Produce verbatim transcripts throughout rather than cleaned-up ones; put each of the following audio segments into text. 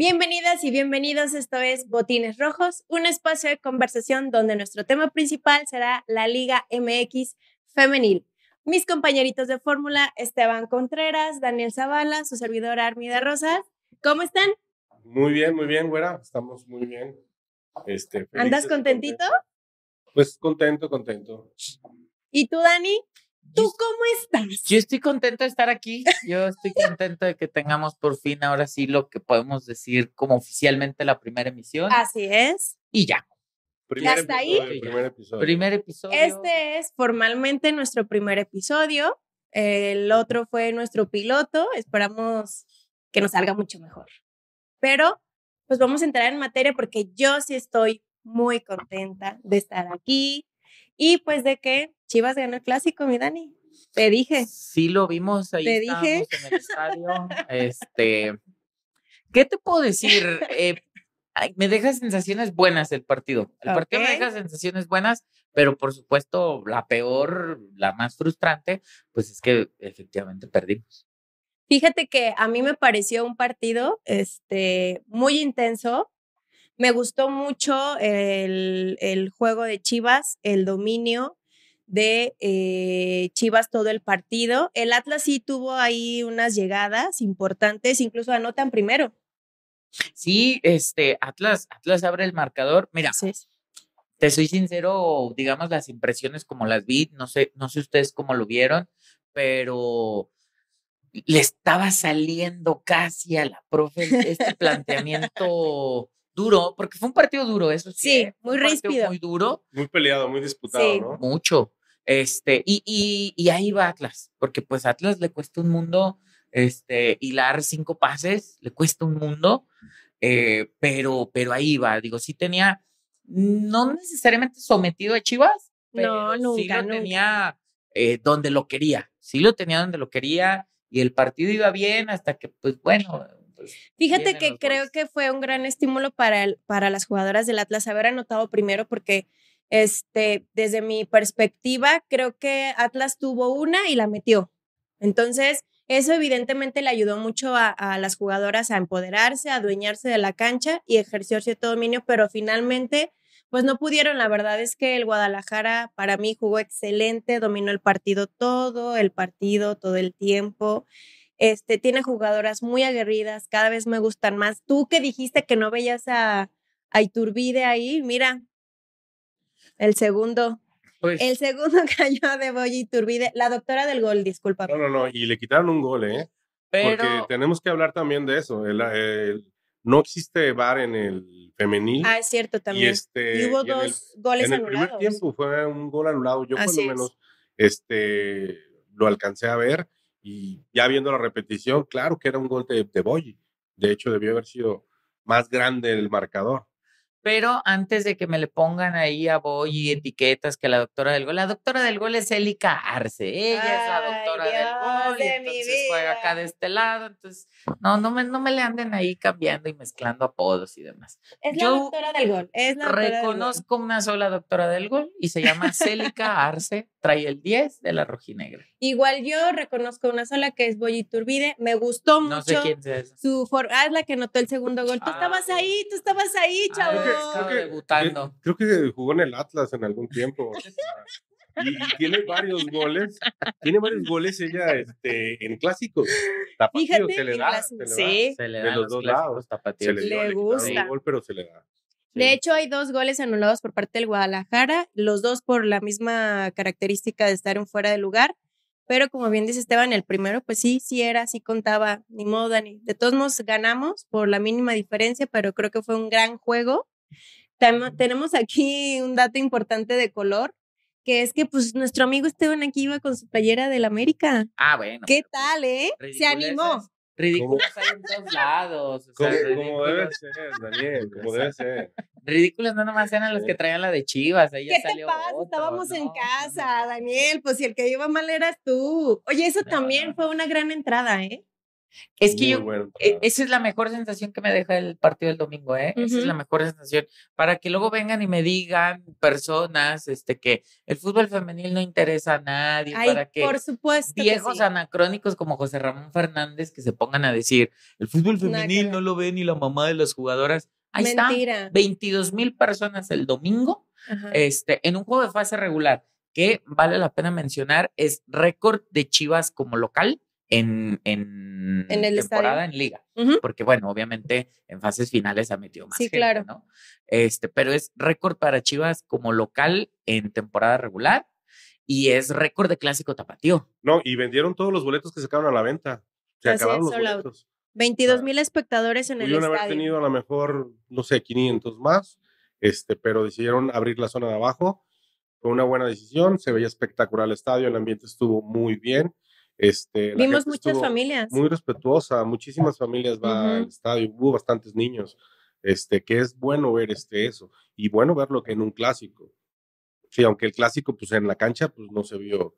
Bienvenidas y bienvenidos, esto es Botines Rojos, un espacio de conversación donde nuestro tema principal será la Liga M X Femenil. Mis compañeritos de fórmula, Esteban Contreras, Daniel Zavala, su servidora Armida Rosas. ¿Cómo están? Muy bien, muy bien, güera. Estamos muy bien. Este, ¿Andas contentito? Pues contento, contento. ¿Y tú, Dani? ¿Tú cómo estás? Yo estoy contento de estar aquí. Yo estoy contento de que tengamos por fin ahora sí lo que podemos decir como oficialmente la primera emisión. Así es. Y ya. Primer ¿Hasta episodio, ahí? Primer episodio. Primer episodio. Este es formalmente nuestro primer episodio. El otro fue nuestro piloto. Esperamos que nos salga mucho mejor. Pero, pues vamos a entrar en materia porque yo sí estoy muy contenta de estar aquí y pues de que Chivas ganó el clásico, mi Dani. Te dije. Sí, lo vimos ahí. Te estábamos dije. En el estadio. Este, ¿qué te puedo decir? Eh, ay, me deja sensaciones buenas el partido. El Ok. partido me deja sensaciones buenas, pero por supuesto la peor, la más frustrante, pues es que efectivamente perdimos. Fíjate que a mí me pareció un partido este, muy intenso. Me gustó mucho el, el juego de Chivas, el dominio de eh, Chivas todo el partido. El Atlas sí tuvo ahí unas llegadas importantes, incluso anotan primero. Sí, este, Atlas, Atlas abre el marcador. Mira, Sí. te soy sincero, digamos las impresiones como las vi, no sé, no sé ustedes cómo lo vieron, pero le estaba saliendo casi a la profe este planteamiento duro, porque fue un partido duro, eso sí. Sí, ¿eh? muy un partido ríspido. muy duro. Muy peleado, muy disputado, Sí. ¿no? Mucho. Este, y, y, y ahí va Atlas, porque pues a Atlas le cuesta un mundo, este, hilar cinco pases, le cuesta un mundo, eh, pero, pero ahí va, digo, sí tenía, no necesariamente sometido a Chivas, pero No, sí nunca, lo nunca. tenía eh, donde lo quería, sí lo tenía donde lo quería, y el partido iba bien hasta que, pues bueno. Pues, Fíjate que creo que fue un gran estímulo para, el, para las jugadoras del Atlas haber anotado primero porque este, desde mi perspectiva creo que Atlas tuvo una y la metió. Entonces eso evidentemente le ayudó mucho a, a las jugadoras a empoderarse, a adueñarse de la cancha y ejercer cierto dominio, pero finalmente pues no pudieron. La verdad es que el Guadalajara para mí jugó excelente, dominó el partido todo, el partido, todo el tiempo. Este, tiene jugadoras muy aguerridas, cada vez me gustan más. Tú que dijiste que no veías a, a Iturbide ahí, mira, el segundo, Pues, el segundo cayó de Boy Iturbide, la doctora del gol, disculpa. No, no, no. Y le quitaron un gol, ¿eh? pero Porque tenemos que hablar también de eso. El, el- no existe V A R en el femenil. Ah, es cierto también. Y, este, Y hubo y en dos goles En el anulados. primer tiempo fue un gol anulado. Yo Así cuando es. menos este, lo alcancé a ver y ya viendo la repetición, claro que era un gol de, de Boyi. De hecho, debió haber sido más grande el marcador. Pero antes de que me le pongan ahí a Boy y etiquetas que la doctora del gol, la doctora del gol es Célica Arce, ella Ay, es la doctora Dios del gol y de mi entonces juega vida. acá de este lado, entonces no, no me, no me le anden ahí cambiando y mezclando apodos y demás. Es la Yo doctora del gol, es la doctora del gol. reconozco una sola doctora del gol y se llama Célica Arce, trae el diez de la rojinegra. Igual yo reconozco una sola que es Boy Iturbide, me gustó mucho. No sé quién sea esa. Su for ah, es la que anotó el segundo gol. Tú Ah, estabas ahí, tú estabas ahí, ah, chavo. creo que- creo que- debutando. Creo que jugó en el Atlas en algún tiempo. Y, y tiene varios goles. Tiene varios goles ella este, en clásicos. Tapatío, Fíjate, se le en da. clásicos, Se le da. sí. Se le De dan los los dos clásicos lados. Se tapatíos. le, Le dio, le quitaron gusta. un gol, pero se le da. De Sí. hecho, hay dos goles anulados por parte del Guadalajara, los dos por la misma característica de estar en fuera de lugar, pero como bien dice Esteban, el primero, pues sí, sí era, sí contaba, ni modo, Dani. De todos modos, ganamos por la mínima diferencia, pero creo que fue un gran juego. Tam- tenemos aquí un dato importante de color, que es que pues nuestro amigo Esteban aquí iba con su playera del América. Ah, bueno. ¿Qué pero, pues, tal, eh? Se animó. Ridículos hay en todos lados. O sea, Como, como debe ridículos, ser, Daniel, como debe ser. ridículos no nomás eran los Sí. que traían la de Chivas. Ahí ya ¿Qué te salió pasa? otro, Estábamos ¿no? en casa, Daniel, pues si el que iba mal eras tú. Oye, eso No, también no. fue una gran entrada, ¿eh? Es que Muy yo, bueno. eh, esa es la mejor sensación que me deja el partido del domingo, ¿eh? Esa es Ujú. la mejor sensación. Para que luego vengan y me digan personas, este, que el fútbol femenil no interesa a nadie, Ay, para que por supuesto que viejos sí. anacrónicos como José Ramón Fernández que se pongan a decir, el fútbol Nada que femenil ver. no lo ve ni la mamá de las jugadoras. Ahí está, Mentira. veintidós mil personas el domingo, Ajá. este, en un juego de fase regular, que vale la pena mencionar, es récord de Chivas como local en, en, En el temporada estadio. en liga. Ujú. Porque, bueno, obviamente en fases finales ha metido más Sí, gente, claro. ¿no? Este, pero es récord para Chivas como local en temporada regular y es récord de clásico tapatío. No, y vendieron todos los boletos que sacaron a la venta. Se Así acabaron es, los sold out. boletos. veintidós mil espectadores en el Pudieron haber estadio. tenido a lo mejor, no sé, quinientos más, este, pero decidieron abrir la zona de abajo. Fue una buena decisión, se veía espectacular el estadio, el ambiente estuvo muy bien. Este, la Vimos gente muchas estuvo familias. muy respetuosa, muchísimas familias van al Ujú. estadio, hubo bastantes niños, este, que es bueno ver este eso, y bueno verlo que en un clásico. Sí, aunque el clásico, pues en la cancha, pues no se vio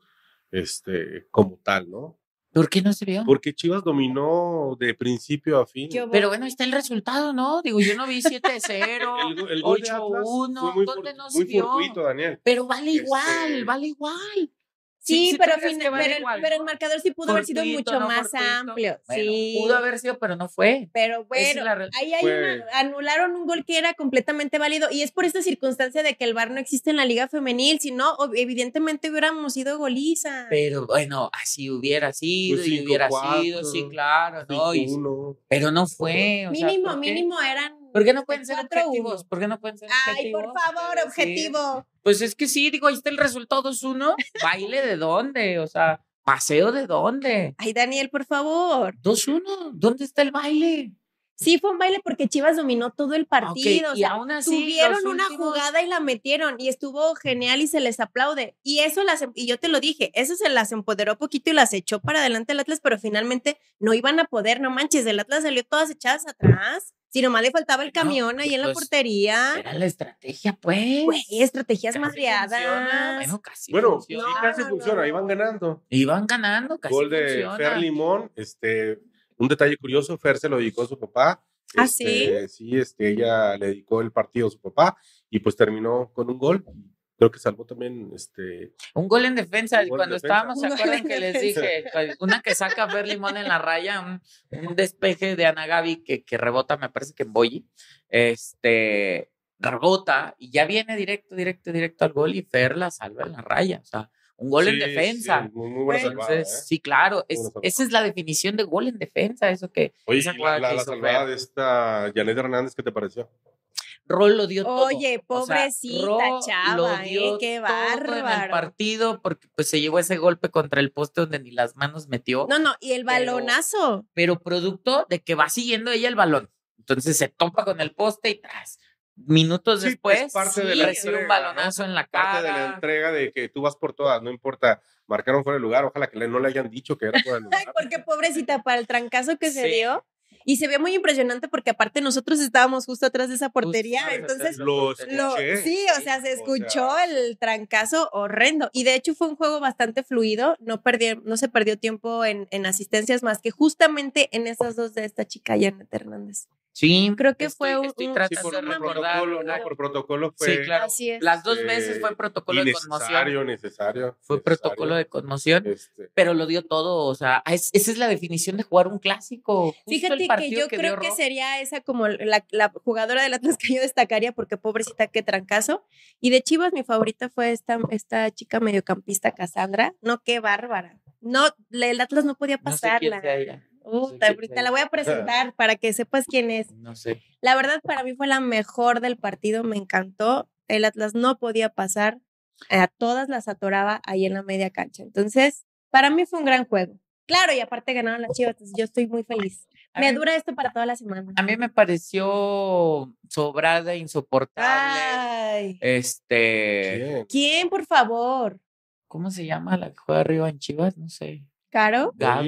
este, como tal, ¿no? ¿Por qué no se vio? Porque Chivas dominó de principio a fin. ¿Qué hubo? Pero bueno, ahí está el resultado, ¿no? Digo, yo no vi siete cero, El, go- el gol de ocho Atlas uno, fue muy, ¿dónde for- no se muy vio? fortuito, Daniel. Pero vale Este- igual, vale igual. Sí, ¿tú pero, crees fin- que vale pero, el- igual? pero el marcador sí pudo haber sido Fortuito, mucho no más fortuito. amplio. Bueno, Sí. pudo haber sido, pero no fue. Pero Esa bueno, es la real- ahí hay Fue- una, anularon un gol que era completamente válido y es por esta circunstancia de que el V A R no existe en la liga femenil, si no, ob- evidentemente hubiéramos sido goliza. Pero bueno, así hubiera sido Pues y cinco, hubiera cuatro, sido, sí, claro, ¿no? Y- cinco uno. pero no fue. O sea, mínimo, ¿por qué? mínimo eran. ¿Por qué no pueden ser cuatro uno. objetivos? ¿Por qué no pueden ser Ay, objetivos? por favor, De decir, objetivo. Pues es que sí, digo, ahí está el resultado dos uno. ¿Baile de dónde? O sea, ¿paseo de dónde? Ay, Daniel, por favor. dos uno. ¿Dónde está el baile? Sí, fue un baile porque Chivas dominó todo el partido. Ok, o y sea, aún así, tuvieron los una últimos- jugada y la metieron y estuvo genial y se les aplaude. Y eso las, y yo te lo dije, eso se las empoderó poquito y las echó para adelante el Atlas, pero finalmente no iban a poder, no manches, el Atlas salió todas echadas atrás. Si nomás le faltaba el Bueno, camión ahí en la pues, portería. Era la estrategia, pues. Güey, estrategias Casi funciona. madreadas. Bueno, casi Bueno, funciona. sí, casi no, funciona, no. iban ganando. Iban ganando, casi Gol de funciona. Fer Limón, este, un detalle curioso, Fer se lo dedicó a su papá. ¿Ah, Este, sí, este, ella le dedicó el partido a su papá y pues terminó con un gol. Creo que salvó también, este, Un gol en defensa. Un gol en Cuando defensa. estábamos, ¿se Un gol acuerdan en que les defensa. dije? Una que saca a Fer Limón en la raya, un, un despeje de Ana Gaby que, que rebota, me parece que en Boyi. Este, rebota y ya viene directo, directo, directo al gol y Fer la salva en la raya. O sea, un gol en sí, defensa. sí, muy, muy buena Bueno, salvada, Entonces, ¿eh? sí, claro, es, Buena salvada. esa es la definición de gol en defensa, eso que Oye, esa y la, jugada la, que la hizo salvada Fer. de esta Janet Hernández, ¿qué te pareció? Rol lo dio todo. Oye, O sea, pobrecita Ro chava, lo ¿eh? dio Qué todo en el bárbaro. partido porque pues se llevó ese golpe contra el poste donde ni las manos metió, No, no, y el Pero- balonazo. pero producto de que va siguiendo ella el balón. Entonces se topa con el poste y tras. Minutos Sí, después es parte de la recibe un entrega, balonazo ¿no? en la Parte de la cara. entrega de que tú vas por todas, no importa, marcaron fuera de lugar, ojalá que le- no le hayan dicho que era fuera de lugar. Ay, porque pobrecita para el trancazo que se Sí. dio. Y se vio muy impresionante porque aparte nosotros estábamos justo atrás de esa portería, Justo atrás entonces de esa Lo portería. lo, escuché. sí, o sea, se O escuchó sea- el trancazo horrendo. Y de hecho fue un juego bastante fluido, no, perdió, no se perdió tiempo en, en asistencias más que justamente en esas dos de esta chica, Janet Hernández. Sí, Creo que estoy- fue un- estoy un- Sí, tratando por, de por recordar. protocolo, ¿no? Por protocolo fue Sí, claro. Así es. Las dos eh, veces fue protocolo de conmoción. innecesario, necesario. Fue necesario. protocolo de conmoción. Este, Pero lo dio todo, o sea, es- esa es la definición de jugar un clásico. Justo el Fíjate que partido yo que creo dio que Ro- sería esa como la, la jugadora del Atlas que yo destacaría porque pobrecita qué trancazo. Y de Chivas mi favorita fue esta, esta chica mediocampista Cassandra. No, qué bárbara. No, la- el Atlas no podía No sé quién pasarla. sea ella. Uh, sé quién ahorita sea. la voy a presentar para que sepas quién es. No sé. La verdad para mí fue la mejor del partido, me encantó. El Atlas no podía pasar, a todas las atoraba ahí en la media cancha. Entonces, para mí fue un gran juego. Claro, y aparte ganaron las Chivas, entonces yo estoy muy feliz. A Me mí- dura esto para toda la semana. A mí me pareció sobrada, insoportable. Ay. Este, ¿quién? ¿Quién, por favor? ¿cómo se llama la que juega arriba en Chivas? No sé. Caro.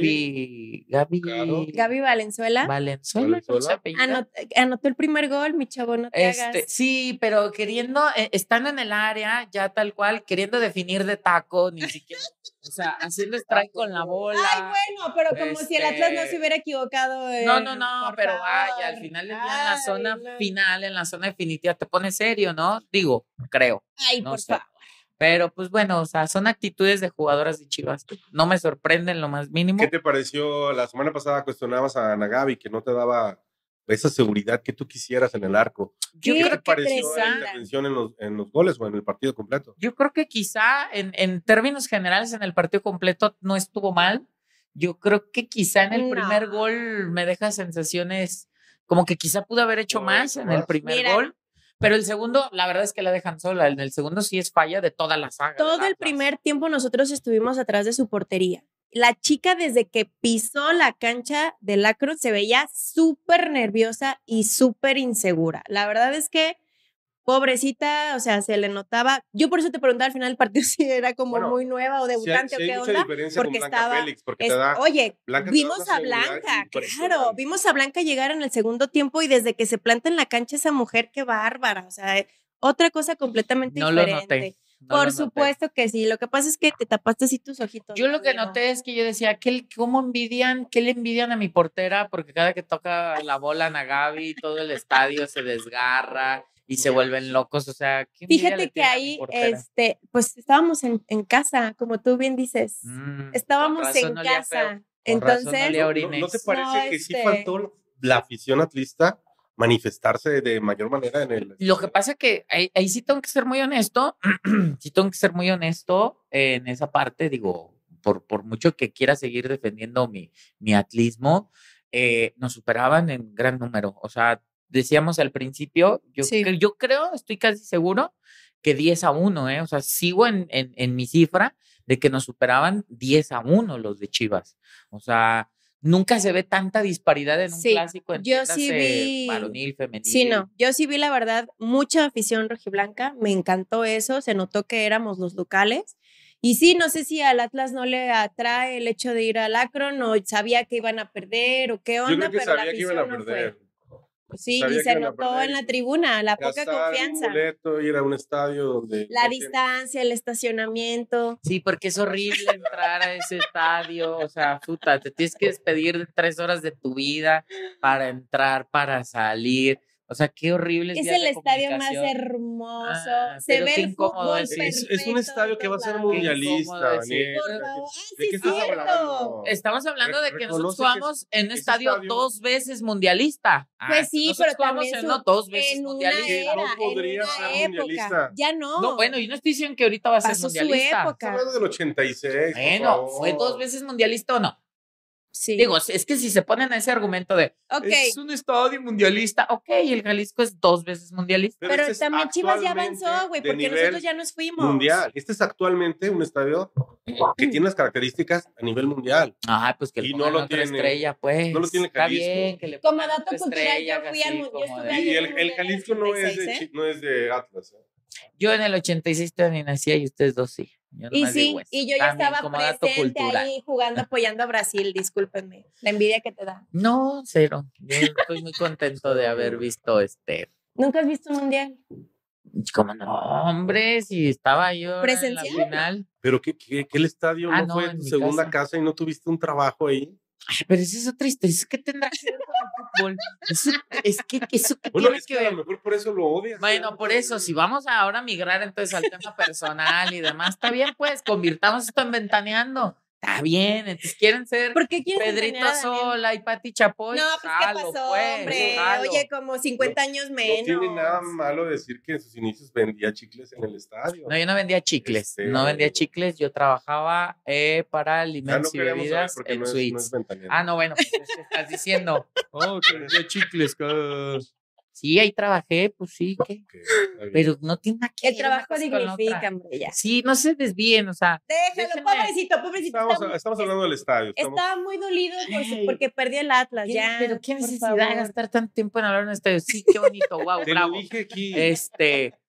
Gaby, Gaby, Caro. Gaby Valenzuela. Valenzuela, Valenzuela. ¿no se apellida? Anot anotó el primer gol, mi chavo, no te Este, hagas. sí, pero queriendo, eh, estando en el área, ya tal cual, queriendo definir de taco, ni siquiera, o sea, haciendo strike con la bola. Ay, bueno, pero como si el Atlas no se Este, hubiera equivocado. eh, No, no, no, por pero favor. vaya, al final del día, en la Ay, zona no. final, en la zona definitiva, te pone serio, ¿no? Digo, creo. Ay, no por sé. favor. Pero pues bueno, o sea, son actitudes de jugadoras de Chivas. No me sorprenden lo más mínimo. ¿Qué te pareció? La semana pasada cuestionabas a Ana Gaby que no te daba esa seguridad que tú quisieras en el arco. Yo Sí, ¿Qué creo te que pareció la quizá, intervención en los, en los goles o en el partido completo? yo creo que quizá en, en términos generales en el partido completo no estuvo mal. Yo creo que quizá en el No. primer gol me deja sensaciones como que quizá pudo haber hecho No, más en el más. primer Mira. gol. Pero el segundo, la verdad es que la dejan sola. En el segundo sí es falla de toda la saga. Todo del el Atlas. primer tiempo nosotros estuvimos atrás de su portería. La chica desde que pisó la cancha del Akron se veía súper nerviosa y súper insegura. La verdad es que pobrecita, o sea, se le notaba. Yo por eso te preguntaba al final del partido si era como Bueno, muy nueva o Sí hay, debutante sí o hay qué mucha onda. diferencia Porque con Blanca estaba. Félix, porque Es- te da... oye, Blanca te da vimos una a seguridad Blanca, claro, impresionante. vimos a Blanca llegar en el segundo tiempo y desde que se planta en la cancha esa mujer, qué bárbara, o sea, eh, otra cosa completamente No lo diferente. noté. no Por lo noté. supuesto que sí, lo que pasa es que te tapaste así tus ojitos. Yo lo que amigo. noté es que yo decía, ¿qué, ¿cómo envidian? ¿Qué le envidian a mi portera? Porque cada que toca la bola a Gaby, todo el estadio se desgarra y se vuelven locos. O sea, ¿qué envidia le Fíjate que tienen a mi ahí, portera? este, pues estábamos en, en casa, como tú bien dices. Mm, Estábamos con razón en olía casa. feo. Con razón Entonces, olía ¿No, orines. no te parece No, que sí este- faltó la afición atlista manifestarse de mayor manera en el... Lo que pasa es que ahí, ahí sí tengo que ser muy honesto, sí tengo que ser muy honesto en esa parte, digo, por, por mucho que quiera seguir defendiendo mi, mi atlismo, eh, nos superaban en gran número. O sea, decíamos al principio, yo, Sí. cre- yo creo, estoy casi seguro que diez a uno, ¿eh? O sea, sigo en, en, en mi cifra de que nos superaban diez a uno los de Chivas. O sea, nunca se ve tanta disparidad en un Sí, clásico, yo sí entiéndase, vi- varonil, femenil. sí, no, yo sí vi la verdad mucha afición rojiblanca, me encantó eso, se notó que éramos los locales. Y sí, no sé si al Atlas no le atrae el hecho de ir al Akron o sabía que iban a perder o qué Yo onda, creo que pero la sabía que afición iban a no perder. fue. Sí, Sabía y que se iban a notó perder en y la tribuna la poca gastar confianza, un boleto, ir a un estadio donde... la no tiene- distancia, el estacionamiento. Sí, porque es horrible entrar a ese estadio, o sea, puta, te tienes que despedir de tres horas de tu vida para entrar, para salir, o sea, qué horrible Es vías el de estadio más comunicación. hermoso, Ah, se pero ve qué el incómodo fútbol es Es, eso. es un perfecto estadio que va a ser de todos lados. Qué mundialista, incómodo decir. Daniel. Por favor, ah, ¿De sí qué es estás cierto. hablando? Estamos hablando Re- de que nosotros reconoce que jugamos en un ese estadio, estadio- dos veces mundialista. Ah, Pues sí, nosotros pero jugamos también en su- uno dos veces en una mundialista. Que era, no en podría una ser época. mundialista. Ya no. No, bueno, y no estoy diciendo que ahorita va a ser pasó su mundialista. Estás época. hablando del ochenta y seis, por Bueno, favor. ¿fue dos veces mundialista o no? Sí. Digo, es que si se ponen a ese argumento de ok, es un estadio mundialista, ok, el Jalisco es dos veces mundialista. pero este es también Chivas ya actualmente avanzó, güey, de porque nivel nosotros ya nos fuimos. mundial. Este es actualmente un estadio que tiene las características a nivel mundial. Ajá, pues que le Y no pongan lo otra tiene- estrella, pues. no lo tiene Está Jalisco. bien que le Como pongan dato otra cultural, estrella, yo fui al así mu- yo como estuve de- ahí Y en el, el el Mundial Jalisco no es, de, ochenta y seis, Chi- no es de Atlas. ¿eh? Yo en el ochenta y seis todavía ni nacía y ustedes dos sí. Yo Y nomás sí, digo eso. y yo ya También estaba como dato presente cultural. ahí jugando, apoyando a Brasil, discúlpenme, la envidia que te da. No, cero. Yo estoy muy contento de haber visto este. ¿Nunca has visto un mundial? Como no, hombre, si estaba yo ahora en la ¿Presencial? final. Pero que, que, que el estadio Ah, no, no, fue en tu mi segunda casa. casa y no tuviste un trabajo ahí. Ay, pero esa es otra historia. ¿Eso qué tendrá que ver con el fútbol? Eso, es que eso qué Bueno, tiene es que que a ver. lo mejor por eso lo odias. Bueno, ¿no? por eso, si vamos a ahora migrar entonces al tema personal y demás, está bien, pues, convirtamos esto en ventaneando. Está bien, entonces quieren ser ¿Por qué quieres Pedrito engañar a Daniel? Sola y Pati Chapoy. No, pues jalo, ¿qué pasó, pues, hombre? jalo. Oye, como cincuenta años menos. No tiene nada malo decir que en sus inicios vendía chicles en el estadio. No, yo no vendía chicles, Este, no vendía chicles, yo trabajaba eh, para Ya alimentos no y queremos saber bebidas porque en no es, no suites. es ventaneando. Ah, no, bueno, pues es que estás diciendo. Oh, que vendía chicles. que- Sí, ahí trabajé, pues sí, ¿qué? Ok, está bien. Pero no tiene nada que El ver una trabajo cosa con la dignifica, otra. hombre, ya. Sí, no se desvíen, o sea. Déjalo, Déjenme. pobrecito, pobrecito. Estamos, está muy- estamos hablando del estadio. Estamos, Estaba muy dolido por su- Ay. porque perdió el Atlas, ¿qué- ya. pero qué por necesidad de favor. gastar tanto tiempo en hablar en un estadio. Sí, qué bonito, wow, te bravo. lo dije aquí. Este,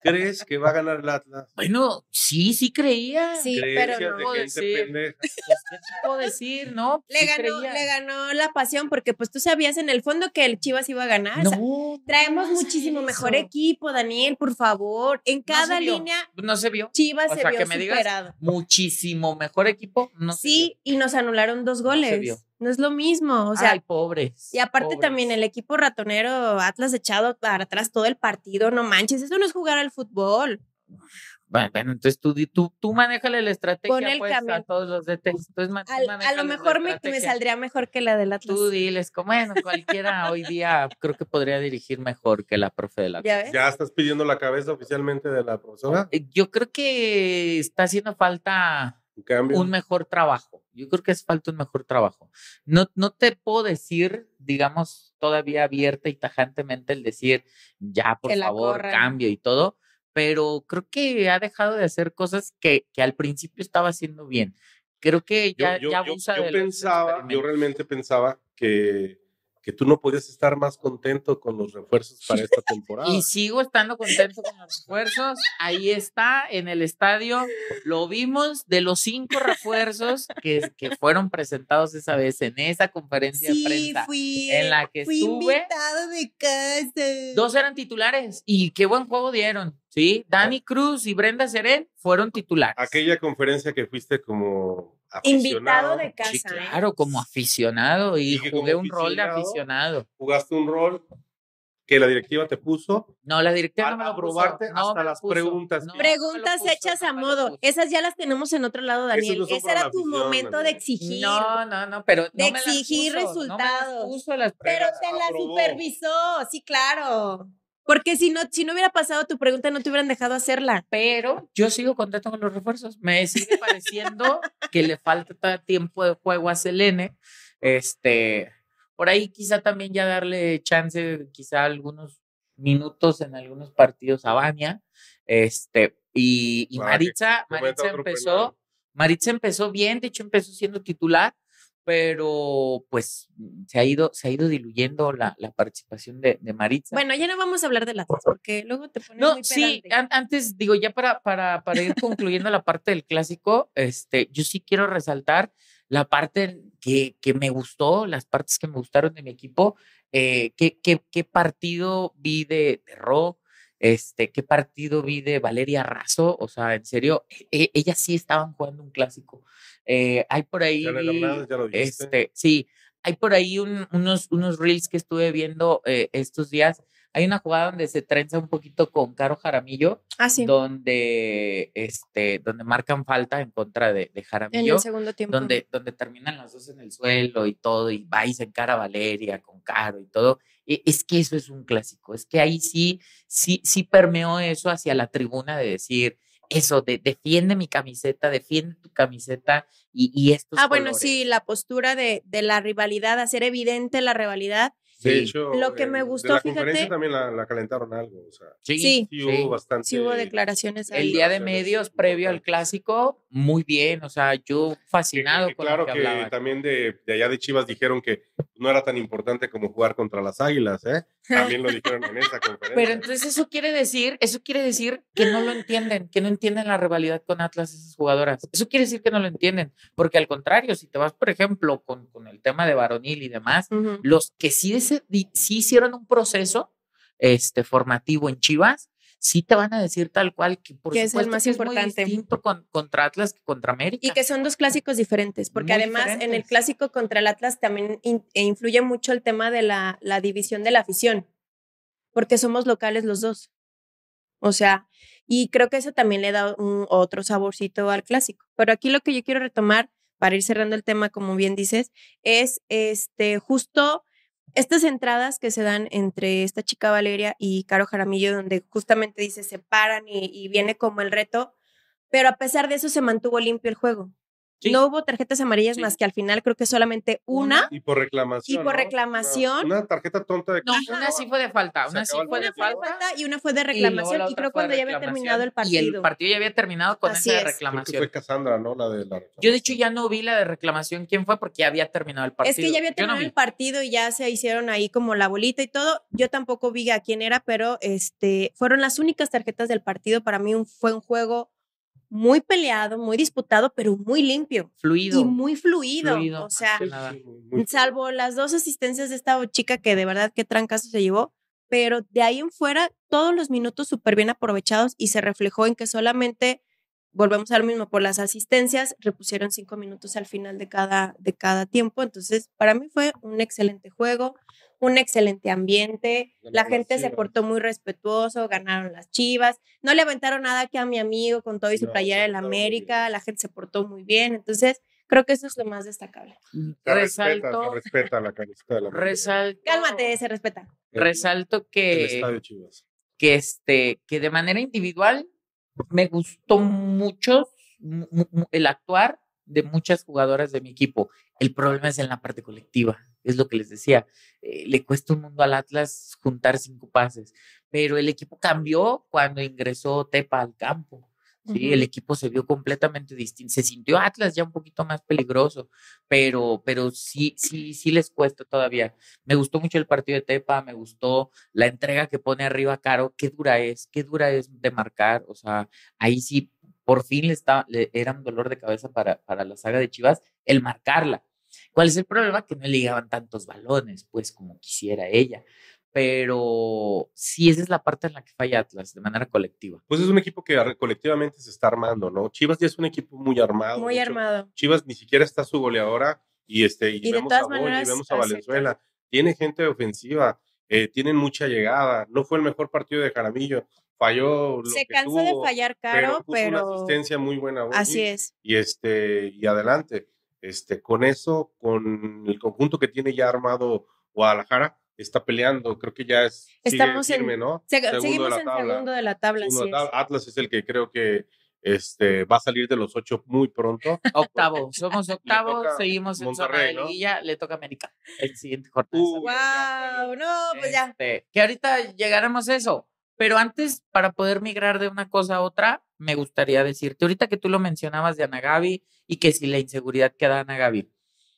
¿Crees que va a ganar el Atlas? Bueno, sí, sí creía. Sí, pero Creencias no. de puedo gente decir. pendeja. Pues, ¿qué te puedo decir, no? Le Sí ganó, creía. le ganó la pasión porque pues tú sabías en el fondo que el Chivas iba a ganar. No, O sea, traemos no vas a muchísimo ver mejor eso. equipo, Daniel, por favor. En No cada se vio, línea, No se vio. Chivas O se sea, vio que me digas superado. muchísimo mejor equipo, no se vio. Sí, y nos anularon dos No se goles. vio. No es lo mismo. O sea, Ay, pobres. y aparte pobres. también el equipo ratonero Atlas echado para atrás todo el partido, no manches, eso no es jugar al fútbol. Bueno, bueno, entonces tú, di- tú, tú manéjale la estrategia Pon el pues, a camión. todos los D Ts. Entonces, ma- tú Al- a lo manéjales la mejor me, me estrategia. saldría mejor que la del Atlas. Tú diles, como bueno, cualquiera hoy día creo que podría dirigir mejor que la profe de la ¿Ya ves? ¿Ya estás pidiendo la cabeza oficialmente de la profesora? Eh, Yo creo que está haciendo falta Un cambio. un mejor trabajo. Yo creo que es falta un mejor trabajo. No, no te puedo decir, digamos, todavía abierta y tajantemente el decir, ya, por Que la favor, corran. cambio y todo, pero creo que ha dejado de hacer cosas que, que al principio estaba haciendo bien. Creo que Yo, ya, yo, ya yo- abusa yo de los pensaba, yo experimentos. realmente pensaba que, que tú no podías estar más contento con los refuerzos para esta temporada. Y sigo estando contento con los refuerzos. Ahí está, en el estadio. Lo vimos de los cinco refuerzos que, que fueron presentados esa vez en esa conferencia de prensa fui, en la que fui estuve. invitado de casa. Dos eran titulares y qué buen juego dieron, ¿sí? Dani Cruz y Brenda Serén fueron titulares. Aquella conferencia que fuiste como Invitado aficionado, de casa. Sí, ¿eh? claro, como aficionado y, Y que jugué como un rol de aficionado, aficionado. jugaste un rol que la directiva te puso No, la directiva a, no me a lo puso. probarte No hasta me lo las puso. preguntas. No me lo Preguntas puso, hechas no a me lo modo. puso. Esas ya las tenemos en otro lado, Daniel. no son Ese para era la tu afición, momento de Daniel. exigir. No, no, no, pero de no me las exigir puso, resultados. No me las puso las Pero las te la aprobó. supervisó, sí, claro. Porque si no, si no hubiera pasado tu pregunta, no te hubieran dejado hacerla. Pero yo sigo contento con los refuerzos. Me sigue pareciendo que le falta todavía tiempo de juego a Selene. Este, por ahí quizá también ya darle chance, quizá algunos minutos en algunos partidos a Vania. Este, y, y Para Maritza, que meta Maritza otro empezó, penal. Maritza empezó bien, de hecho empezó siendo titular, pero pues se ha ido, se ha ido diluyendo la, la participación de, de Maritza. Bueno, ya no vamos a hablar de Atlas, porque luego te pones No, muy sí, pedante. an- antes digo, ya para, para, para ir concluyendo la parte del clásico, este, yo sí quiero resaltar la parte que, que me gustó, las partes que me gustaron de mi equipo, eh, qué, qué, qué partido vi de, de Ro, este, qué partido vi de Valeria Razo, o sea, en serio, e- ellas sí estaban jugando un clásico. Eh, hay por ahí, Janet vi, Hernández, ya lo dijiste. este, sí, hay por ahí un- unos, unos reels que estuve viendo eh, estos días. Hay una jugada donde se trenza un poquito con Caro Jaramillo, Ah, sí. donde, este, donde marcan falta en contra de, de En Jaramillo, el segundo tiempo. donde, donde terminan las dos en el suelo y todo, y va y se encara a Valeria con Caro y todo. E- Es que eso es un clásico, es que ahí sí, sí, sí permeó eso hacia la tribuna de decir, eso, de defiende mi camiseta, defiende tu camiseta y, y estos Ah, bueno, colores. sí, la postura de, de la rivalidad, hacer evidente la rivalidad. De Sí. hecho, Lo que en- me de gustó, la conferencia fíjate. también la, la calentaron algo. O sea, Sí, Sí. sí hubo bastante. Sí hubo declaraciones ahí. El día de declaraciones medios previo al importantes. clásico, muy bien, o sea, yo Que- que- fascinado que con claro lo que, que hablaban. también de, de allá de Chivas dijeron que no era tan importante como jugar contra las Águilas, ¿eh? También lo dijeron en esa conferencia. Pero entonces eso quiere decir, eso quiere decir que no lo entienden, que no entienden la rivalidad con Atlas esas jugadoras. Eso quiere decir que no lo entienden, porque al contrario, si te vas, por ejemplo, con, con el tema de varonil y demás, Ujú. los que sí, dese- di- sí hicieron un proceso este, formativo en Chivas, sí te van a decir tal cual que por Que es el supuesto más que importante. es muy distinto con, contra Atlas que contra América. Y que son dos clásicos diferentes, porque Muy además en el diferentes. clásico contra el Atlas también in- e influye mucho el tema de la, la división de la afición, porque somos locales los dos. O sea, y creo que eso también le da un, otro saborcito al clásico. Pero aquí lo que yo quiero retomar, para ir cerrando el tema, como bien dices, es este justo estas entradas que se dan entre esta chica Valeria y Caro Jaramillo, donde justamente dice se paran y, y viene como el reto, pero a pesar de eso se mantuvo limpio el juego. Sí. No hubo tarjetas amarillas Sí. más que al final, creo que solamente una. Y por reclamación. Y por ¿no? reclamación. Una, una tarjeta tonta de No, Ajá. una sí fue de falta, Se una sí acabó el fue de Una fue de falta. falta y una fue de Y luego reclamación. la Y, otra creo fue de cuando ya había reclamación, terminado el Y partido. el partido ya había terminado con Así esa es. Creo que reclamación. fue Cassandra, ¿no? La de la Yo, de hecho, ya no vi la de reclamación quién fue porque ya había terminado el partido. Es que ya había Yo terminado no vi. el partido y ya se hicieron ahí como la bolita y todo. Yo tampoco vi a quién era, pero este, fueron las únicas tarjetas del partido. Para mí un, fue un juego muy peleado, muy disputado, pero muy limpio. Fluido. Y muy fluido. Fluido, O sea, más que nada. Sí, muy- muy- salvo las dos asistencias de esta chica que de verdad qué trancazo se llevó, pero de ahí en fuera todos los minutos súper bien aprovechados y se reflejó en que solamente, volvemos al mismo, por las asistencias repusieron cinco minutos al final de cada, de cada tiempo. Entonces, para mí fue un excelente juego, un excelente ambiente, la Ganaron las gente se Chivas. portó muy respetuoso, ganaron las Chivas, no le aventaron nada que a mi amigo con todo y su No, playera de no, la no, muy América, bien. la gente se portó muy bien. Entonces, creo que eso es lo más destacable. Se respeta, Resalto, se respeta la camiseta de la América. resalto, Cálmate, se respeta. resalto El que, estadio Chivas. que, este, que de manera individual me gustó mucho mu- mu- el actuar de muchas jugadoras de mi equipo. El problema es en la parte colectiva, es lo que les decía. Eh, le cuesta un mundo al Atlas juntar cinco pases, pero el equipo cambió cuando ingresó Tepa al campo. Sí, Ujú. el equipo se vio completamente distinto. Se sintió Atlas ya un poquito más peligroso, pero, pero sí, sí, sí les cuesta todavía. Me gustó mucho el partido de Tepa, me gustó la entrega que pone arriba Caro. Qué dura es, qué dura es de marcar. O sea, ahí sí, por fin le, estaba, le era un dolor de cabeza para, para la saga de Chivas el marcarla. ¿Cuál es el problema? Que no le llegaban tantos balones, pues, como quisiera ella. Pero sí, esa es la parte en la que falla Atlas, de manera colectiva. Pues es un equipo que ar- colectivamente se está armando, ¿no? Chivas ya es un equipo muy armado. Muy de hecho, armado. Chivas ni siquiera está su goleadora y, este, y, Y de vemos a todas Boy, y maneras, vemos a así, Valenzuela. Tiene gente ofensiva, eh, tienen mucha llegada. No fue el mejor partido de Jaramillo. Falló lo Se que cansó tuvo, de fallar pero Caro, puso una pero asistencia muy buena. Boy, así es. Y, este, y adelante. Este, con eso, con el conjunto que tiene ya armado Guadalajara, está peleando. Creo que ya es, sigue Estamos en- firme, ¿no? Se- Segundo de seguimos la en tabla. segundo de la tabla, Segundo así de tabla. es. Atlas es el que creo que este, va a salir de los ocho muy pronto. Octavo, somos octavos, toca seguimos en zona Monterrey, de ¿no? liguilla, le toca a América el siguiente jornada. Uh, Wow, no, pues ya. Este, que ahorita llegaremos a eso, pero antes, para poder migrar de una cosa a otra, me gustaría decirte, ahorita que tú lo mencionabas de Ana Gaby y que si la inseguridad que da Ana Gaby,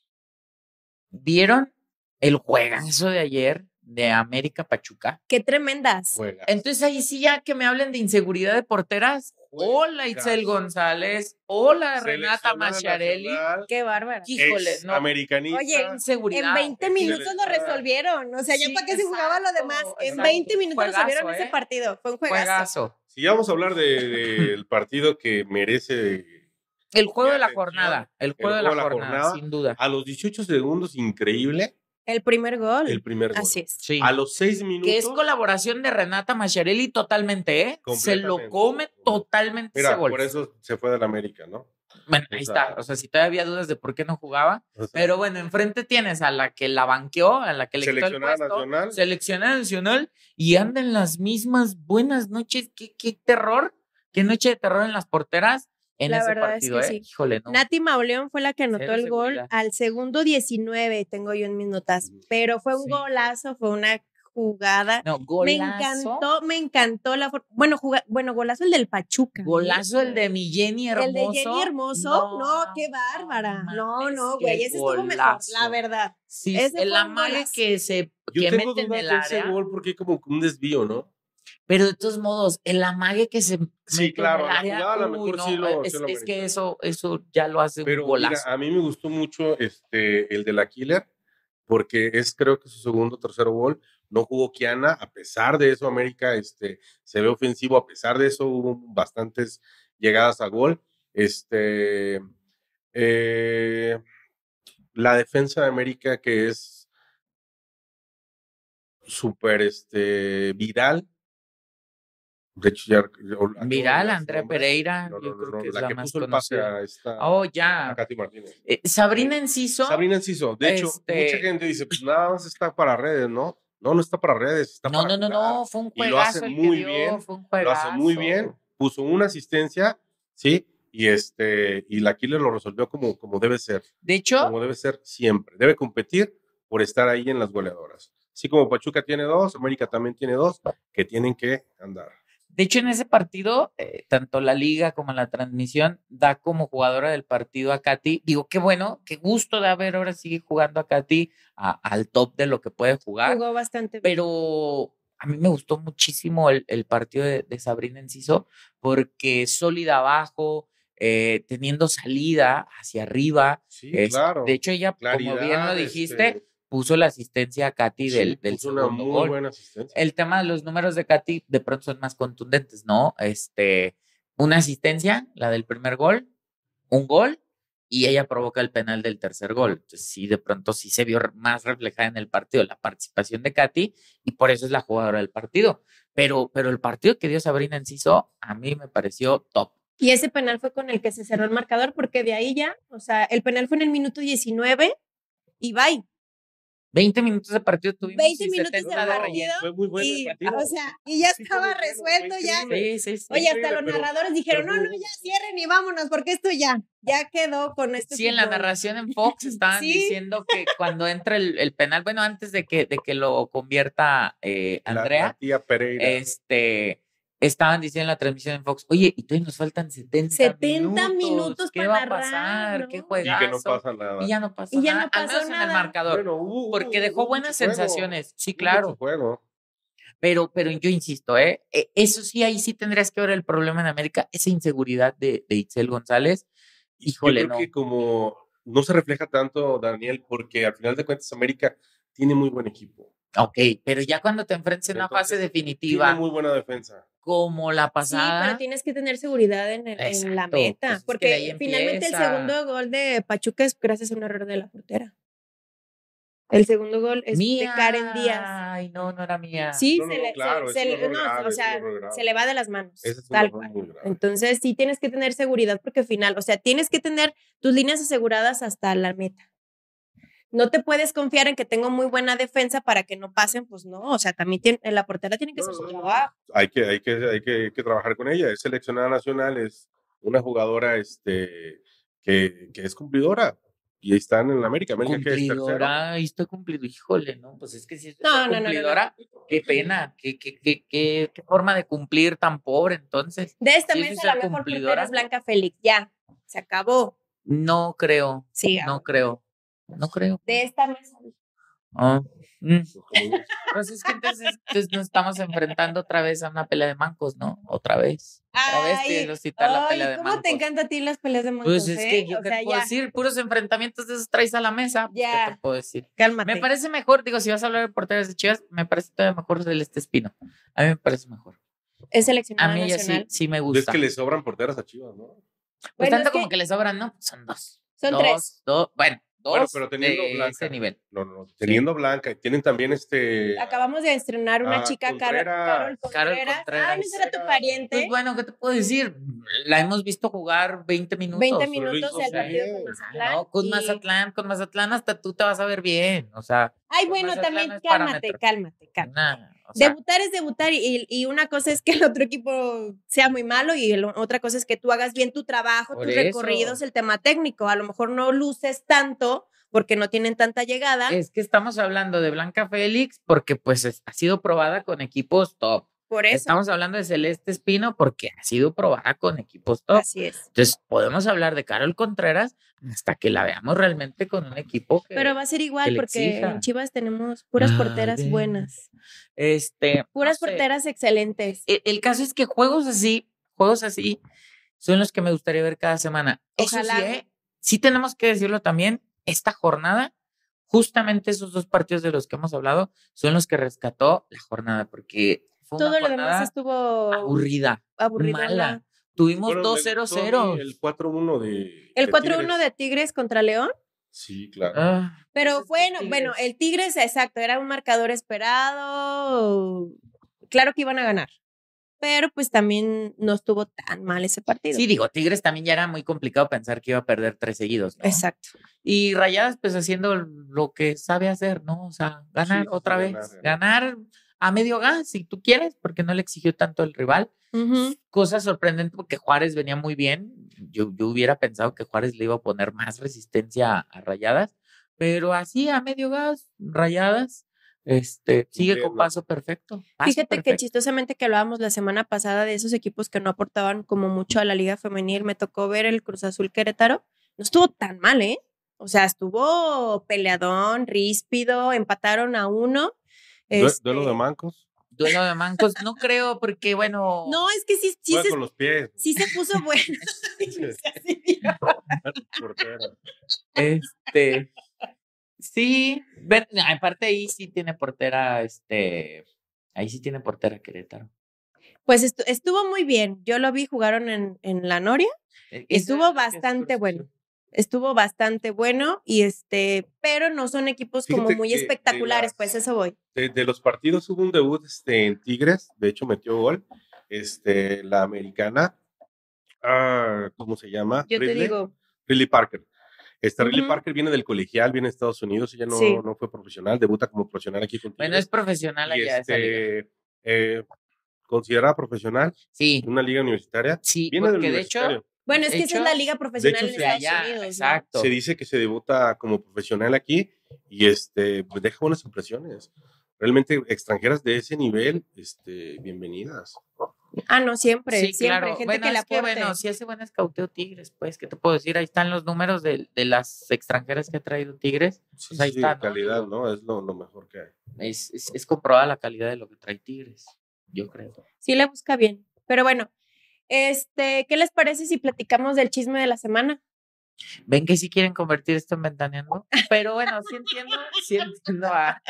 ¿vieron el juegazo de ayer de América Pachuca? Qué tremendas. Juega. Entonces ahí sí ya que me hablen de inseguridad de porteras. Hola Itzel González, hola Renata Seleccionada Macharelli. nacional, Qué bárbara. Híjole, ex no. americanista. Oye, Inseguridad. En veinte minutos lo seleccionada. resolvieron. O sea, ya Sí, para qué se jugaba lo exacto, demás. En exacto. veinte minutos Juegazo, resolvieron ese ¿eh? partido. Fue un juegazo. Juegazo. Si ya vamos a hablar del de, del partido que merece El juego mi de la atención, jornada. El juego de la jornada, sin duda. a los dieciocho segundos, increíble, El primer gol. el primer gol. Así es. Sí. A los seis minutos. Que es colaboración de Renata Macharelli totalmente, ¿eh? Se lo Completamente. come totalmente Mira, ese gol. por eso se fue del América, ¿no? Bueno, o ahí sea, está. O sea, si todavía había dudas de por qué no jugaba. O sea, Pero bueno, enfrente tienes a la que la banqueó, a la que le quitó el Seleccionada puesto, nacional. seleccionada nacional, y anda en las mismas buenas noches. Qué, qué terror, qué noche de terror en las porteras en La ese verdad es partido, que ¿eh? sí. Híjole, no. Nati Mauleón fue la que anotó Cero el gol seguridad. al segundo diecinueve, tengo yo en mis notas. Pero fue un Sí. golazo, fue una jugada. No, Me golazo. encantó, me encantó la for- bueno, juga- bueno, golazo el del Pachuca. ¿eh? Golazo el de mi Jenny Hermoso. El de Jenny Hermoso, no, qué bárbara. No, mames, no, qué güey, ese estuvo mejor, golazo. la verdad. Sí, Ese el fue un amague golazo. que se Yo que tengo mete en dudas el de ese área. gol porque hay como un desvío, ¿no? Pero de todos modos, el amague que se Sí, mete claro, en el la área, jugada a lo uy, mejor no, sí lo- es, sí lo es que amerita. eso, eso ya lo hace Pero un mira, golazo. a mí me gustó mucho este, el de la Killer, porque es creo que su segundo o tercero gol. No jugó Kiana, a pesar de eso América este, se ve ofensivo, a pesar de eso hubo bastantes llegadas a gol. Este, eh, la defensa de América que es súper este, viral. De hecho, ya. Viral, Andrea Pereira, No, no, yo no, creo no, que es la la, que más puso el pase conocida. a esta. Oh, A ya. Katy Martínez. Eh, Sabrina Enciso. Sabrina Enciso. De hecho, Este- mucha gente dice, pues nada más está para redes, ¿no? No, no está para redes, está No, para no, no, jugar. no, fue un Y lo hace juegazo el muy que dio, bien, fue un Lo hace muy juegazo. bien. Puso una asistencia, ¿sí? y este y la Killer lo resolvió como, como debe ser. De hecho, como debe ser siempre. Debe competir por estar ahí en las goleadoras. Así como Pachuca tiene dos, América también tiene dos, que tienen que andar. De hecho, en ese partido, eh, tanto la liga como la transmisión da como jugadora del partido a Katy. Digo, qué bueno, qué gusto de ver ahora sigue jugando a Katy a, al top de lo que puede jugar. Jugó bastante bien. Pero a mí me gustó muchísimo el, el partido de, de Sabrina Enciso porque sólida abajo, eh, teniendo salida hacia arriba. Sí, es, claro. De hecho, ella, Claridad, como bien lo dijiste, este... puso la asistencia a Katy sí, del, del puso una segundo muy gol. buena asistencia. El tema de los números de Katy de pronto son más contundentes, ¿no? Este, una asistencia, la del primer gol, un gol, y ella provoca el penal del tercer gol. Entonces, sí, de pronto sí se vio más reflejada en el partido la participación de Katy, y por eso es la jugadora del partido. Pero, pero el partido que dio Sabrina Enciso, a mí me pareció top. Y ese penal fue con el que se cerró el marcador, porque de ahí ya, o sea, el penal fue en el minuto diecinueve y bye. veinte minutos de partido tuvimos. veinte minutos de partido. Fue muy bueno y, el partido. O sea, y ya sí, estaba bueno, resuelto ya. Sí, sí, sí. Oye, hasta los pero, narradores dijeron, pero, no, no, ya cierren y vámonos, porque esto ya, ya quedó con este Sí, en la fútbol. narración en Fox estaban ¿Sí? diciendo que cuando entra el, el penal, bueno, antes de que, de que lo convierta eh, Andrea, la, la tía Pereira. este, estaban diciendo en la transmisión en Fox, oye, y todavía nos faltan setenta, setenta minutos, minutos ¿qué para va a narrar, pasar? ¿no? ¿Qué juegazo? Y que no pasa nada. Y ya no pasó y ya nada, no pasó al menos nada. en el marcador, Bueno, uh, porque dejó uh, buenas juego. sensaciones, sí, Hubo claro. Juego. Pero, pero yo insisto, ¿eh? Eso sí, ahí sí tendrías que ver el problema en América, esa inseguridad de, de Itzel González. Híjole, yo creo no. que como no se refleja tanto, Daniel, porque al final de cuentas América tiene muy buen equipo. Ok, pero ya cuando te enfrentes en una fase definitiva. Tiene muy buena defensa. Como la pasada. Sí, pero tienes que tener seguridad en, el, en la meta. Pues porque es que finalmente el segundo gol de Pachuca es gracias a un error de la portera. El segundo gol es mía. de Karen Díaz. Ay, no, no era mía. Sí, no, no, se, le, claro, se, se, no, grave, o sea, se le va de las manos. Ese es un tal error cual. muy grave. Entonces, sí tienes que tener seguridad porque al final, o sea, tienes que tener tus líneas aseguradas hasta la meta. No te puedes confiar en que tengo muy buena defensa para que no pasen, pues no, o sea, también tiene, la portera tiene que no, hacer su no, trabajo. Hay que, hay, que, hay, que, hay que trabajar con ella. Es seleccionada nacional, es una jugadora este, que, que es cumplidora. Y están en la América. América Cumplidora, y estoy cumplido. Híjole, no, pues es que si es no, no, cumplidora, no, no, no. qué pena, qué, qué, qué, qué, qué forma de cumplir tan pobre, entonces. De esta si mesa, la mejor portera es Blanca Félix. Ya, se acabó. No creo. Sí, no creo. No creo. De esta mesa. Oh. Mm. Pues es que entonces, entonces nos estamos enfrentando otra vez a una pelea de mancos, ¿no? Otra vez. Otra vez quiero citar la pelea de ¿cómo mancos. te encanta a ti las peleas de mancos? Pues es eh? que yo o qué sea, te puedo ya. decir, puros enfrentamientos de esos traes a la mesa. Pues, ya. ¿qué te puedo decir? Cálmate. Me parece mejor, digo, si vas a hablar de porteras de Chivas, me parece todavía mejor Celeste Espino. A mí me parece mejor. Es seleccionada A mí ella nacional. sí, sí me gusta. Es que le sobran porteras a Chivas, ¿no? Pues Bueno, tanto es como que que le sobran, ¿no? Son dos. Son dos, tres. Dos, bueno, dos Bueno, pero teniendo de Blanca. ese nivel. No, no, no. Teniendo sí. Blanca. Tienen también este... Acabamos de estrenar una ah, chica, Contreras. Carol, Carol Contreras. Carol Contreras. Ah, ¿no será tu pariente? Pues bueno, ¿qué te puedo decir? La hemos visto jugar veinte minutos. veinte minutos del partido con Mazatlán. No, con y... Mazatlán, con Mazatlán hasta tú te vas a ver bien. O sea. Ay, bueno, también no cálmate, cálmate, cálmate. Nah, o sea, debutar es debutar y, y una cosa es que el otro equipo sea muy malo y el, otra cosa es que tú hagas bien tu trabajo, tus eso. recorridos, el tema técnico. A lo mejor no luces tanto porque no tienen tanta llegada. Es que estamos hablando de Blanca Félix porque pues es, ha sido probada con equipos top. Por eso. Estamos hablando de Celeste Espino porque ha sido probada con equipos top. Así es. Entonces podemos hablar de Carol Contreras hasta que la veamos realmente con un equipo que, pero va a ser igual porque exija. En Chivas tenemos puras porteras Ay, buenas. Este, puras no sé. porteras excelentes. El, el caso es que juegos así, juegos así son los que me gustaría ver cada semana. Ojalá. Eso sí, ¿eh? Sí tenemos que decirlo también, esta jornada, justamente esos dos partidos de los que hemos hablado son los que rescató la jornada, porque fue todo una lo demás estuvo aburrida, aburridona. mala. Tuvimos Bueno, dos cero cero. El cuatro uno de El de cuatro uno Tigres. de Tigres contra León. Sí, claro. Ah, Pero pues bueno, Tigres. bueno, el Tigres, exacto, era un marcador esperado. Claro que iban a ganar. Pero pues también no estuvo tan mal ese partido. Sí, digo, Tigres también ya era muy complicado pensar que iba a perder tres seguidos, ¿no? Exacto. Y Rayadas, pues haciendo lo que sabe hacer, ¿no? O sea, ganar Sí, otra ganar, vez. ganar. Ganar, a medio gas, si tú quieres, porque no le exigió tanto el rival. Uh-huh. Cosa sorprendente porque Juárez venía muy bien. Yo, yo hubiera pensado que Juárez le iba a poner más resistencia a, a Rayadas, pero así a medio gas, Rayadas, este, sigue Bien, con ¿no? paso perfecto. Paso Fíjate perfecto. que chistosamente que hablábamos la semana pasada de esos equipos que no aportaban como mucho a la Liga Femenil, me tocó ver el Cruz Azul Querétaro. No estuvo tan mal, ¿eh? O sea, estuvo peleadón, ríspido, empataron a uno. Due- Este, Duelo de mancos. Duelo de mancos, no creo, porque bueno. No, es que sí, sí, Juega se, con los pies. sí se puso bueno. Portero. Este, sí, ven, aparte ahí sí tiene portera, este, ahí sí tiene portera Querétaro. Pues estu- estuvo muy bien. Yo lo vi, jugaron en, en La Noria. E- eso Estuvo es lo que es bastante Cruz bueno. Azul. Estuvo bastante bueno y este, pero no son equipos como Fíjate muy que de espectaculares, las- pues eso voy. De, de los partidos hubo un debut este, en Tigres, de hecho metió gol, este, la americana, ah, ¿cómo se llama? Yo te Ridley, digo, Ridley Parker. Esta Ridley Ujú. Parker viene del colegial, viene de Estados Unidos, ella no, Sí. no fue profesional, debuta como profesional aquí con Bueno, es Tigres. profesional Y allá esa liga. este, eh, considerada profesional, Sí, una liga universitaria, sí, viene del porque de hecho, universitario. Bueno, es De que esa es hecho- la liga profesional hecho, en sí, de Estados allá, Unidos, ¿no? exacto. Se dice que se debuta como profesional aquí y este, pues deja buenas impresiones. Realmente extranjeras de ese nivel, este, bienvenidas. Ah, no, siempre, Sí, siempre, claro. gente Bueno, que le es que aporte. bueno, sí hace buen escauteo Tigres, pues, ¿qué te puedo decir? Ahí están los números de, de las extranjeras que ha traído Tigres. Sí, Pues ahí sí, está, ¿no? calidad, Digo, ¿no? Es lo, lo mejor que hay. Es, es, es comprobada la calidad de lo que trae Tigres, yo creo. Sí le busca bien. Pero bueno, este, ¿qué les parece si platicamos del chisme de la semana? Ven que sí quieren convertir esto en ventaneando, pero bueno, sí entiendo, sí entiendo a,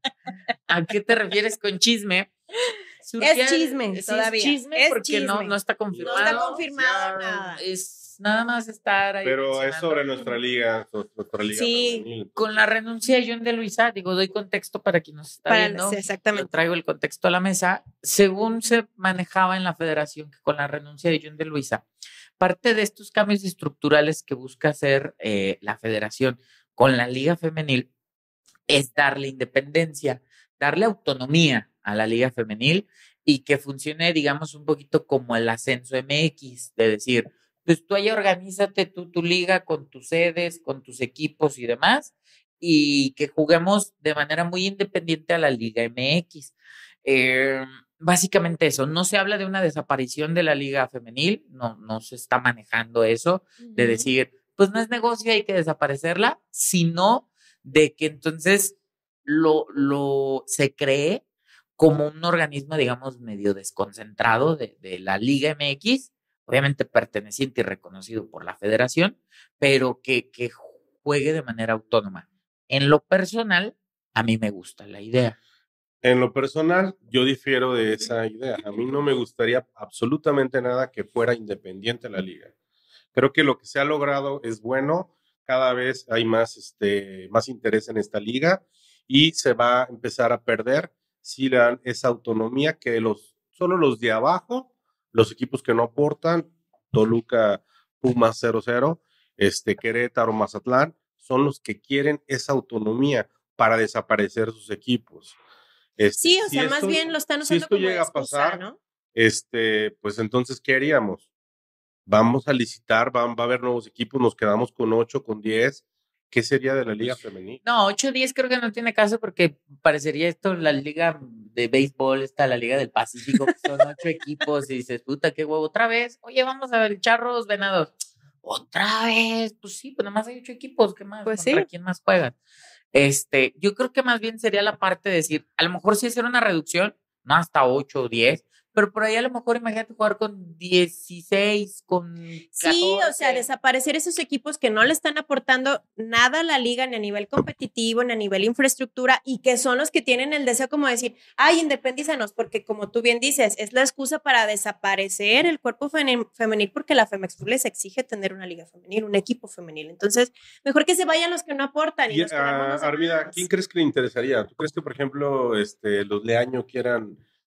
a qué te refieres con chisme. Surgía- Es chisme sí, todavía, Es chisme es porque No, chisme. no está No confirmado. está confirmado nada. Es nada más estar ahí. Pero es mencionando. sobre nuestra liga, so- nuestra liga Sí, femenil. Con la renuncia de John de Luisa, digo, doy contexto para quien nos está Para- viendo. sí, exactamente. Yo traigo el contexto a la mesa. Según se manejaba en la federación, que con la renuncia de John de Luisa, parte de estos cambios estructurales que busca hacer eh, la federación con la liga femenil es darle independencia, darle autonomía a la liga femenil y que funcione, digamos, un poquito como el ascenso M X, de decir, pues tú ahí organízate tú, tu liga con tus sedes, con tus equipos y demás, y que juguemos de manera muy independiente a la Liga M X. Eh, básicamente eso, no se habla de una desaparición de la liga femenil, no, no se está manejando eso, de Ujú. decir, pues no es negocio, hay que desaparecerla, sino de que entonces lo, lo se cree como un organismo, digamos, medio desconcentrado de, de la Liga M X, obviamente perteneciente y reconocido por la federación, pero que, que juegue de manera autónoma. En lo personal, a mí me gusta la idea. En lo personal, yo difiero de esa idea. A mí no me gustaría absolutamente nada que fuera independiente la liga. Creo que lo que se ha logrado es bueno. Cada vez hay más, este, más interés en esta liga y se va a empezar a perder si le dan esa autonomía que los, solo los de abajo, los equipos que no aportan, Toluca, Pumas cero cero, este, Querétaro, Mazatlán, son los que quieren esa autonomía para desaparecer sus equipos. Este, Sí, o si sea, más esto- bien lo están si usando esto como llega a excusa, pasar, ¿no? este, pues entonces, ¿qué haríamos? Vamos a licitar, va, va a haber nuevos equipos, nos quedamos con ocho, con diez. ¿Qué sería de la liga femenil? No, ocho diez creo que no tiene caso porque parecería esto la liga de béisbol, está la liga del Pacífico, que son ocho equipos y dices, puta, qué huevo, otra vez. Oye, vamos a ver, charros, venados. Otra vez, pues sí, pues nomás hay ocho equipos, ¿qué más? Pues ¿Contra sí. quién más juegan? Este, yo creo que más bien sería la parte de decir, a lo mejor sí hacer una reducción, no hasta ocho o diez, pero por ahí a lo mejor imagínate jugar con dieciséis, con catorce. Sí, o sea, desaparecer esos equipos que no le están aportando nada a la liga ni a nivel competitivo, ni a nivel infraestructura y que son los que tienen el deseo como de decir, ay, independízanos, porque como tú bien dices, es la excusa para desaparecer el cuerpo femenil porque la Femex les exige tener una liga femenil, un equipo femenil. Entonces, mejor que se vayan los que no aportan y, Y, nos quedamos ah, los Armida, demás. ¿quién crees que le interesaría? ¿Tú crees que, por ejemplo, este, los Leaño quieran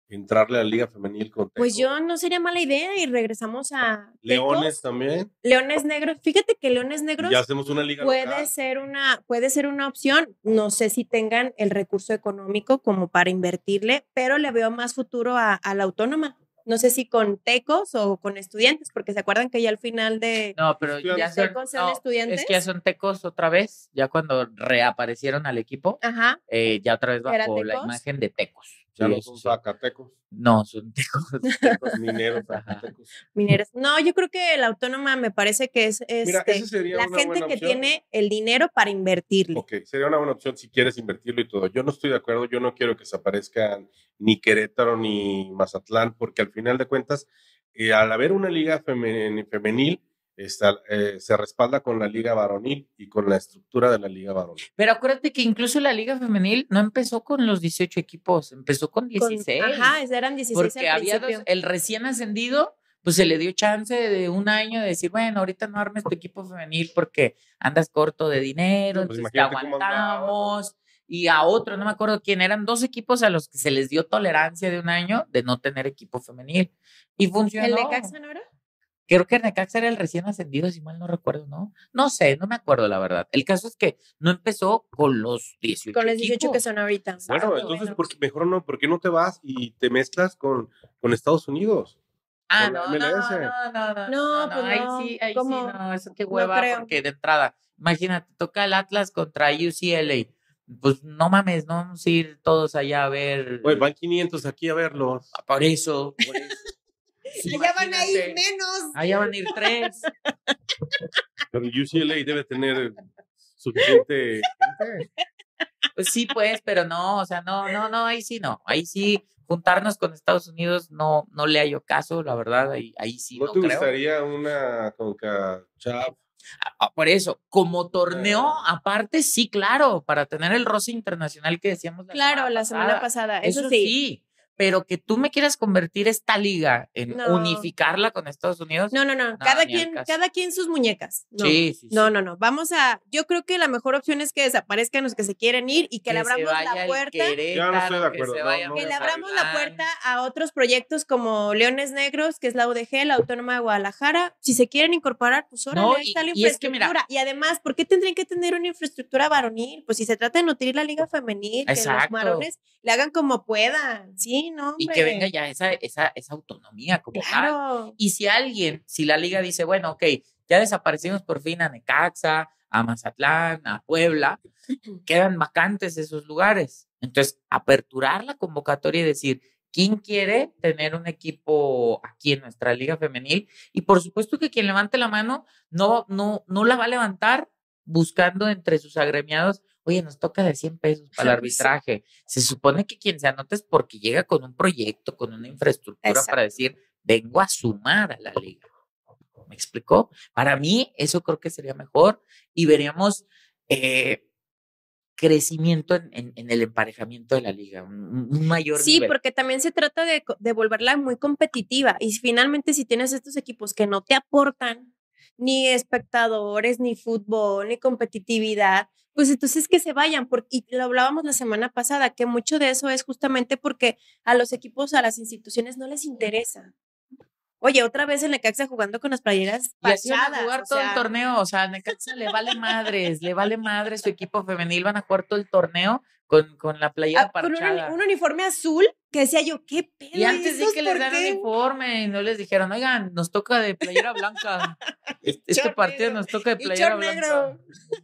entrarle a la Liga Femenil con Tecos. Pues yo no sería mala idea y regresamos a Leones Tecos. también. Leones Negros. Fíjate que Leones Negros Ya hacemos una liga puede local. ser una, puede ser una opción. No sé si tengan el recurso económico como para invertirle, pero le veo más futuro a, a la Autónoma. No sé si con Tecos o con Estudiantes, porque se acuerdan que ya al final de No, pero ya son, Tecos son no, Estudiantes. es que ya son Tecos otra vez, ya cuando reaparecieron al equipo, Ajá. eh, ya otra vez ¿Era bajo la Tecos? imagen de Tecos. Ya Sí, no eso son sí. Zacatecos. No, son Tecos. Tecos mineros, Ajá. Zacatecos. Mineras. No, yo creo que la Autónoma me parece que es Mira, este, esa sería la una gente buena que opción. tiene el dinero para invertirle. Ok, sería una buena opción si quieres invertirlo y todo. Yo no estoy de acuerdo, yo no quiero que desaparezcan ni Querétaro ni Mazatlán, porque al final de cuentas, eh, al haber una liga femen- femenil, está, eh, se respalda con la liga varonil y con la estructura de la liga varonil. Pero acuérdate que incluso la Liga Femenil no empezó con los dieciocho equipos, empezó con dieciséis. Con, ajá, eran dieciséis Porque al había principio. dos, el recién ascendido, pues se le dio chance de un año de decir, bueno, ahorita no armes tu equipo femenil porque andas corto de dinero, No, pues entonces te imagínate cómo andaba. aguantamos. Y a otro, no me acuerdo quién, eran dos equipos a los que se les dio tolerancia de un año de no tener equipo femenil. Y funcionó. ¿El Necaxa no era? Creo que Necaxa era el recién ascendido, si mal no recuerdo, ¿no? No sé, no me acuerdo la verdad. El caso es que no empezó con los dieciocho Con los dieciocho equipos. que son ahorita. Bueno, Ah, entonces, bueno. ¿por qué, mejor no, ¿por qué no te vas y te mezclas con, con Estados Unidos? Ah, Con la no, M L S. no, no, no, no, No, no, pues ahí no. sí, ahí sí, ¿Cómo? no, eso qué No hueva, creo. porque de entrada, imagínate, toca el Atlas contra U C L A, pues no mames, no vamos a ir todos allá a ver. Oye, van quinientos aquí a verlos. Por eso, por eso. Allá van a ir Imagínate, menos. allá van a ir tres. Pero U C L A debe tener suficiente gente. Pues sí, pues, pero no, o sea, no, no, no, ahí sí no, ahí sí, juntarnos con Estados Unidos no, no le hallo caso, la verdad, ahí, ahí sí ¿No no te creo. gustaría una CONCACHAF? Ah, por eso, como torneo, Ah. aparte, sí, claro, para tener el roce internacional que decíamos la Claro, semana la pasada. semana pasada. Eso, Eso sí. sí, pero que tú me quieras convertir esta liga en No. unificarla con Estados Unidos. No, no, no. No, cada ni al quien, caso. cada quien sus muñecas. No. Sí, sí, No, sí. no, no. Vamos a. Yo creo que la mejor opción es que desaparezcan los que se quieren ir y que, le se abramos vaya la el puerta. Querétaro, Ya no estoy de que acuerdo, se no, vaya no. Que le abramos la Mazatlán. puerta a otros proyectos como Leones Negros, que es la U D G, la Autónoma de Guadalajara. Si se quieren incorporar, pues órale, No, ahí y- está la y es que infraestructura. mira- Y además, ¿por qué tendrían que tener una infraestructura varonil? Pues si se trata de nutrir la liga femenil, que los Exacto. varones le hagan como puedan. Sí, no, hombre. Y que venga ya esa, esa, esa autonomía como tal. Claro. Y si alguien, si la liga dice, bueno, ok, ya desaparecimos por fin a Necaxa, a Mazatlán, a Puebla, quedan vacantes esos lugares. Entonces, aperturar la convocatoria y decir, ¿quién quiere tener un equipo aquí en nuestra liga femenil? Y por supuesto que quien levante la mano no, no, no la va a levantar buscando entre sus agremiados, oye, nos toca de cien pesos para el arbitraje. Se supone que quien se anote es porque llega con un proyecto, con una infraestructura Exacto. para decir, vengo a sumar a la liga. ¿Me explicó? Para mí, eso creo que sería mejor y veríamos eh, crecimiento en, en, en el emparejamiento de la liga, un, un mayor Sí, nivel. porque también se trata de, co- de volverla muy competitiva. Y finalmente, si tienes estos equipos que no te aportan ni espectadores, ni fútbol, ni competitividad, pues entonces que se vayan. Porque, y lo hablábamos la semana pasada, que mucho de eso es justamente porque a los equipos, a las instituciones no les interesa. Oye, otra vez el Necaxa jugando con las playeras Y así van a pachadas, jugar o todo el sea, torneo, o sea, a Necaxa le vale madres, le vale madres su equipo femenil, van a jugar todo el torneo con, con la playera ah, con un, parchada. un uniforme azul que decía yo, ¿qué pedo? Y antes de ¿Estos que les por dan qué? uniforme y no les dijeron, oigan, nos toca de playera blanca. Este Short partido negro. nos toca de Y playera short blanca. negro.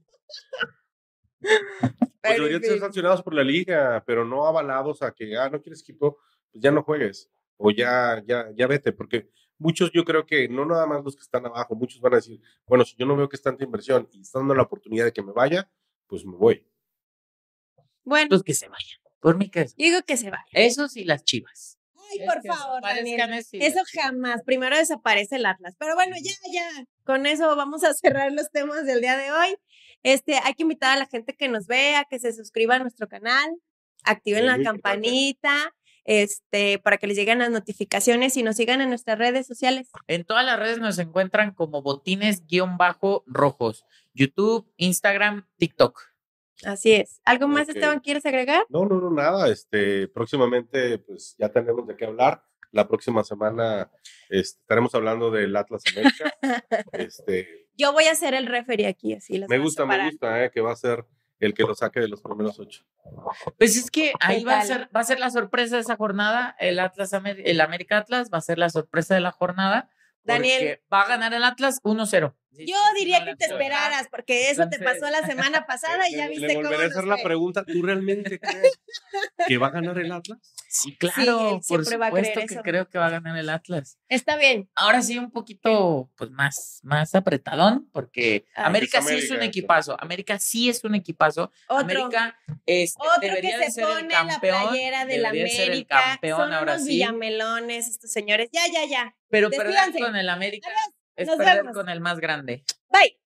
Pues Pero, deberían en ser fin. sancionados por la liga, pero no avalados a que, ah, no quieres equipo, pues ya no juegues. O ya, ya, ya vete, porque muchos yo creo que, no nada más los que están abajo, muchos van a decir, bueno, si yo no veo que es tanta inversión y está dando la oportunidad de que me vaya, pues me voy. Bueno, Pues que se vayan. Por mí que eso. digo que se vaya. Esos y las Chivas. Ay, Es por que favor, desaparezcan Daniel. ese y las Eso Chivas. jamás. Primero desaparece el Atlas. Pero bueno, ya, ya. Con eso vamos a cerrar los temas del día de hoy. Este, hay que invitar a la gente que nos vea, que se suscriba a nuestro canal, activen Sí, la muy importante. campanita, este, para que les lleguen las notificaciones y nos sigan en nuestras redes sociales. En todas las redes nos encuentran como botines-rojos. YouTube, Instagram, TikTok. Así es. ¿Algo más, Ok. Esteban, quieres agregar? No, no, no, nada. Este, próximamente, pues ya tenemos de qué hablar. La próxima semana este, estaremos hablando del Atlas América. Este, Yo voy a ser el referee aquí, así los me voy a gusta, me separar. gusta, eh, que va a ser el que lo saque de los primeros ocho. Pues es que ahí va a tal? ser, va a ser la sorpresa de esa jornada. El Atlas, Amer- el América Atlas va a ser la sorpresa de la jornada. Daniel. Porque va a ganar el Atlas uno cero. Yo diría que te esperaras, porque eso te pasó la semana pasada y ya Le- viste Le cómo volveré a nos hacer la fue. pregunta. ¿Tú realmente crees que va a ganar el Atlas? Sí, claro, él por siempre va a creer supuesto que eso. creo que va a ganar el Atlas. Está bien. Ahora sí, un poquito pues más, más apretadón, porque Ay, América es sí es un América, equipazo. América sí es un equipazo. Otro. América este, Otro debería que de se ser pone el la campeón. playera de la debería ser el América. campeón Son ahora unos sí. villamelones estos señores. Ya, ya, ya. Pero perder Despídanse. con el América Adiós. es Nos perder vemos. con el más grande. Bye.